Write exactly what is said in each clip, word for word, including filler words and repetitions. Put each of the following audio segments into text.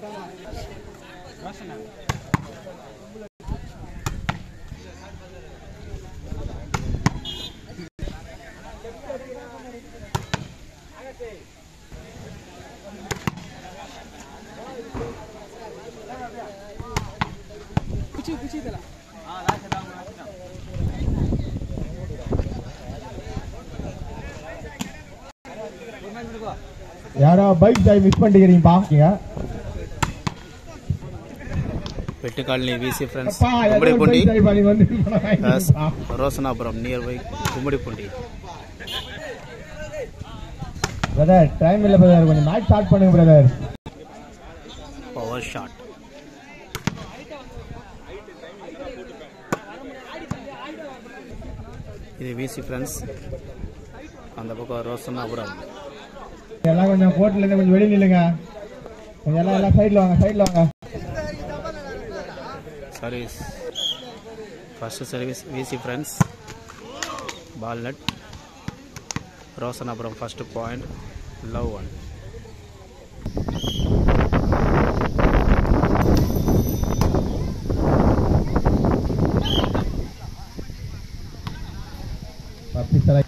யாரோ bike time miss பண்ணிக்கிறீங்க பாக்கீங்க. Petty colony V C friends. Gummidipoondi. Yes. Roshanagram nearby Gummidipoondi. Brother, time illa brother. Konja match start பண்ணுங்க brother. Power shot. இது V C friends. அந்த பக்கம் Roshanagram. எல்லாம் கொஞ்சம் கோட்ல இருந்து கொஞ்சம் வெளிய நில்லுங்க. கொஞ்சம் எல்லாம் எல்லாம் சைடுல வாங்க, சைடுல வாங்க. Service. First service V C friends. Ball net. Roshanagram first point. Love one. Papi salah.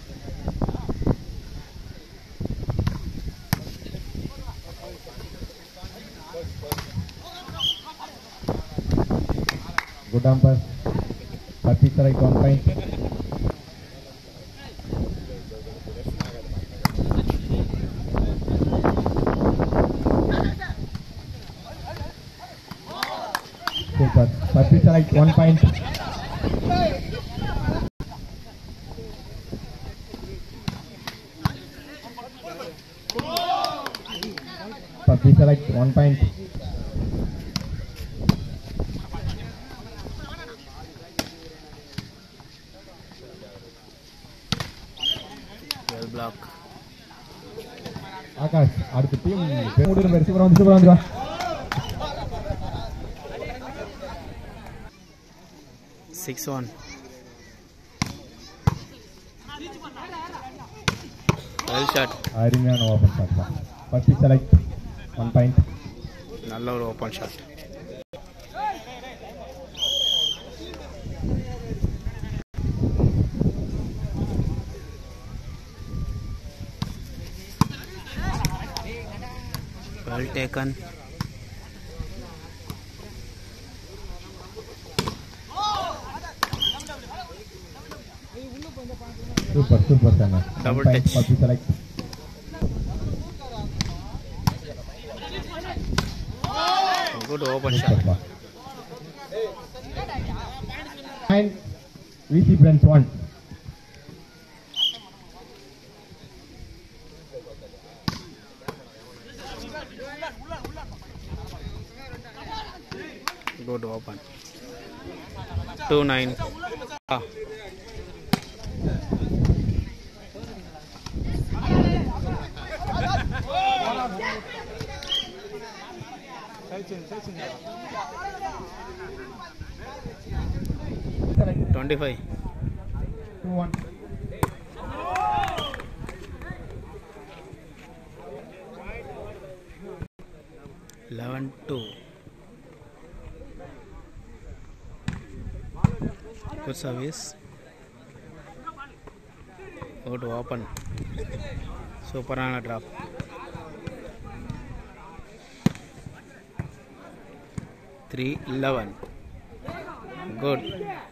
Good umpire. Papi salah one point. Super. Papi salah one point. Papi salah one point. Well block. Akash, அடுத்த team மூணு பேர் சூப்பரா வந்து சூப்பரா வந்து வா. six one. Well shot. அருமையான open shot தான். Papi salah one point. நல்ல ஒரு open shot. Well taken. Super, super sana. Double touch. Papi salah. Good open shot. Nine. V C friends one. Good open. Two nine. Ah. Twenty five. Two one. Eleven two. Good service. Good open. Super on a drop. Three eleven. Good.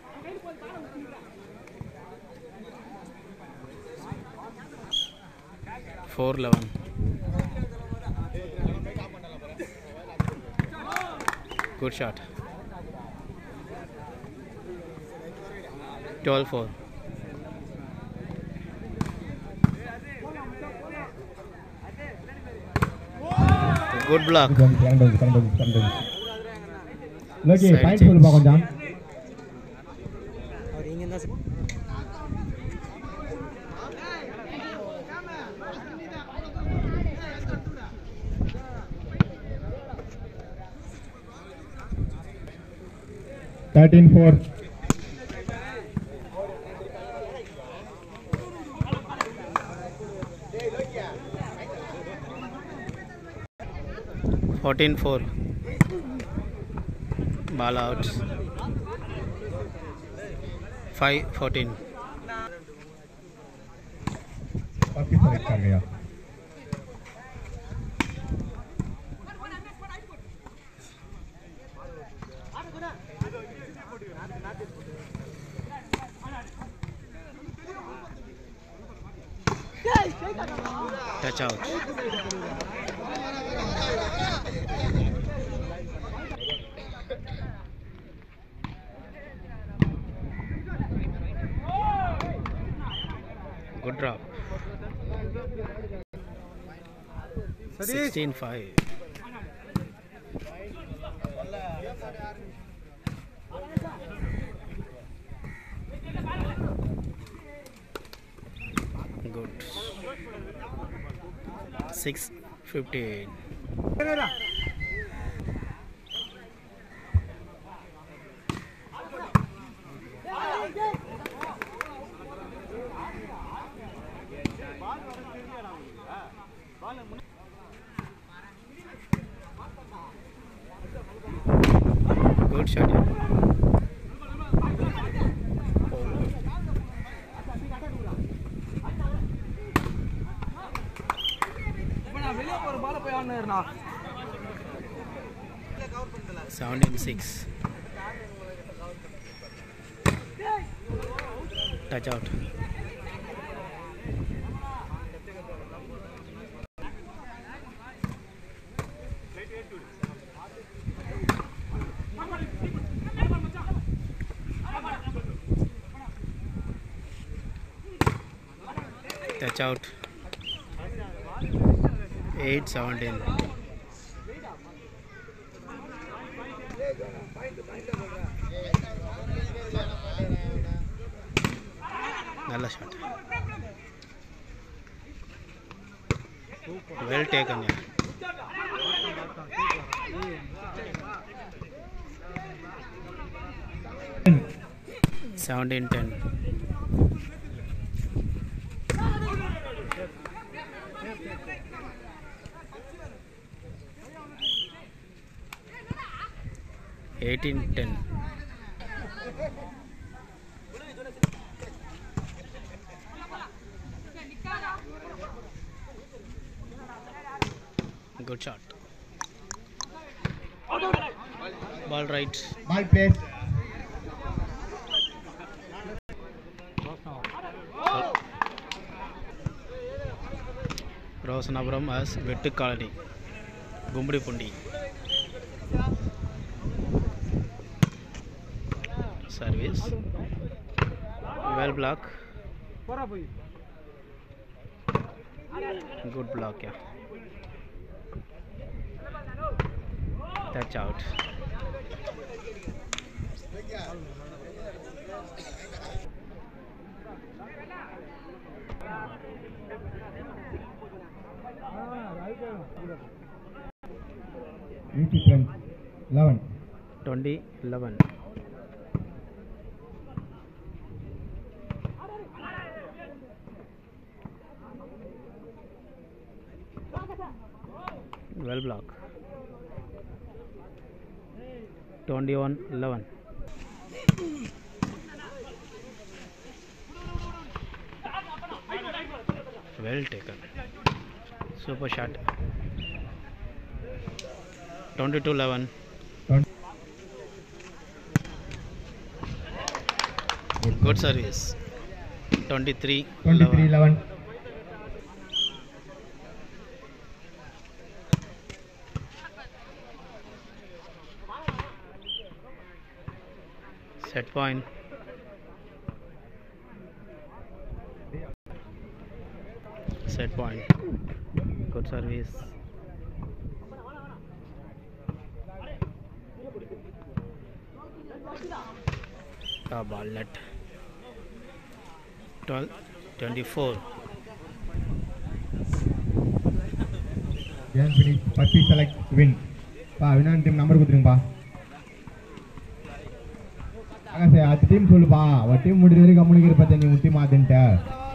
Four eleven. Good shot. Twelve four. Good block. Loki, point full pa konja. Thirteen four. Fourteen four. Ball out. five fourteen. Puppy select कर गया. Touch out. Good drop. sixteen five. Good. six fifteen. Good shot. seventeen six. Touch out. Touch out. eight seventeen. Nalla shot. Well taken. Yeah. seventeen ten. eighteen ten. Good shot. Ball right. Ball place. Roshanagram as Vettu Colony. Gummidipoondi. Service. Well block. Good block, yeah. Touch out. eleven. twenty eleven. Well block. twenty-one eleven. Well taken. Super shot. twenty-two eleven. Good service. twenty-three eleven. Set point. Set point. Good service. The ball net. twelve twenty-four. Then finish. Puppy select win. Pa, winner team number kuthirunga pa. Aga say, ad team sollu pa. What team mudiri communicate pathani, team adinta.